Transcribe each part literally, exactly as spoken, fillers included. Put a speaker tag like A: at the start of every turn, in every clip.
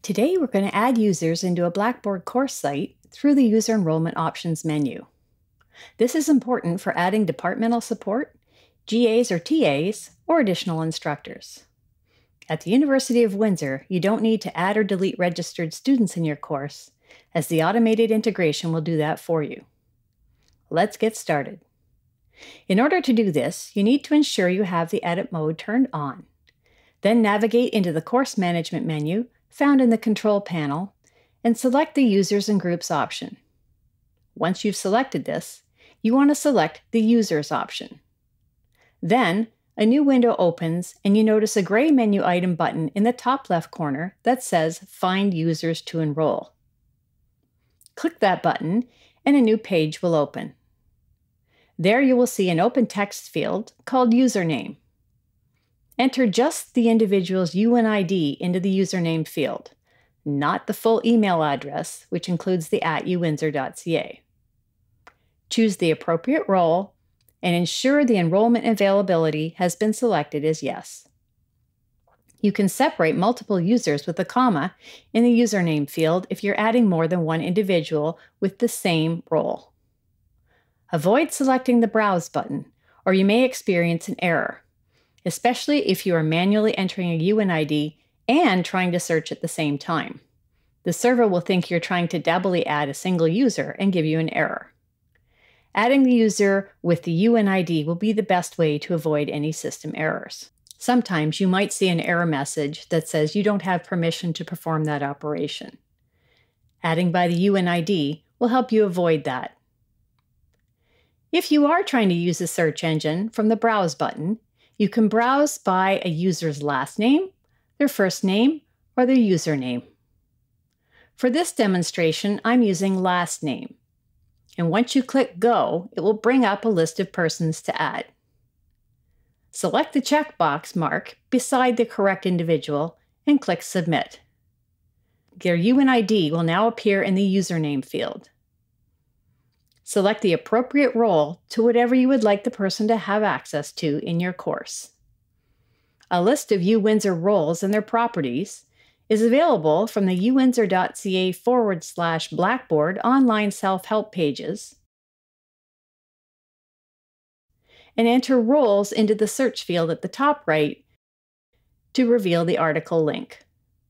A: Today we're going to add users into a Blackboard course site through the User Enrollment Options menu. This is important for adding departmental support, G As or T As, or additional instructors. At the University of Windsor, you don't need to add or delete registered students in your course, as the automated integration will do that for you. Let's get started. In order to do this, you need to ensure you have the edit mode turned on. Then navigate into the Course Management menu found in the Control panel and select the Users and Groups option. Once you've selected this, you want to select the Users option. Then, a new window opens and you notice a gray menu item button in the top left corner that says Find Users to Enroll. Click that button and a new page will open. There you will see an open text field called Username. Enter just the individual's U N I D into the username field, not the full email address, which includes the at u windsor dot c a. Choose the appropriate role and ensure the enrollment availability has been selected as yes. You can separate multiple users with a comma in the username field if you're adding more than one individual with the same role. Avoid selecting the Browse button, or you may experience an error, especially if you are manually entering a U N I D and trying to search at the same time. The server will think you're trying to doubly add a single user and give you an error. Adding the user with the U N I D will be the best way to avoid any system errors. Sometimes you might see an error message that says you don't have permission to perform that operation. Adding by the U N I D will help you avoid that. If you are trying to use a search engine from the Browse button, you can browse by a user's last name, their first name, or their username. For this demonstration, I'm using last name. And once you click Go, it will bring up a list of persons to add. Select the checkbox mark beside the correct individual and click Submit. Their U N I D will now appear in the username field. Select the appropriate role to whatever you would like the person to have access to in your course. A list of UWindsor roles and their properties is available from the u windsor dot c a forward slash Blackboard online self-help pages, and enter roles into the search field at the top right to reveal the article link.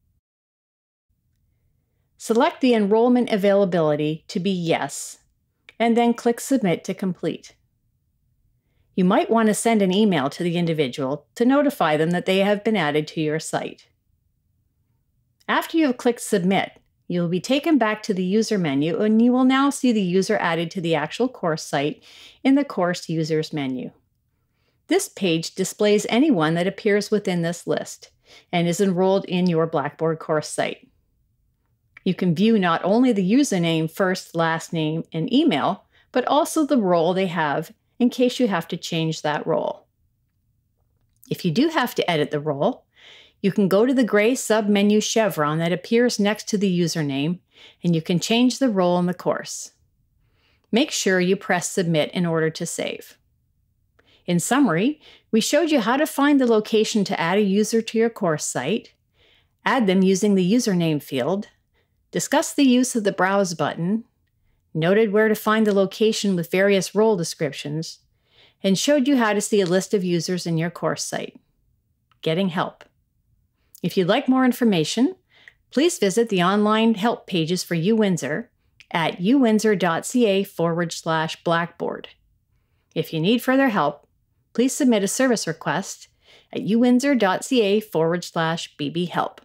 A: Select the enrollment availability to be yes, and then click Submit to complete. You might want to send an email to the individual to notify them that they have been added to your site. After you have clicked Submit, you will be taken back to the User menu and you will now see the user added to the actual course site in the Course Users menu. This page displays anyone that appears within this list and is enrolled in your Blackboard course site. You can view not only the username, first, last name, and email, but also the role they have in case you have to change that role. If you do have to edit the role, you can go to the gray sub-menu chevron that appears next to the username, and you can change the role in the course. Make sure you press Submit in order to save. In summary, we showed you how to find the location to add a user to your course site, add them using the username field, discuss the use of the Browse button, noted where to find the location with various role descriptions, and showed you how to see a list of users in your course site. Getting help. If you'd like more information, please visit the online help pages for UWindsor at u windsor dot c a forward slash Blackboard. If you need further help, please submit a service request at u windsor dot c a forward slash B B help.